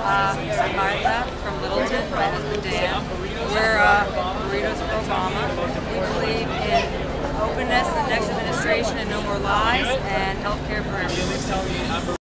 I'm Martha from Littleton, my husband Dan. We're Burritos for Obama. We believe in openness in the next administration and no more lies and health care for everyone.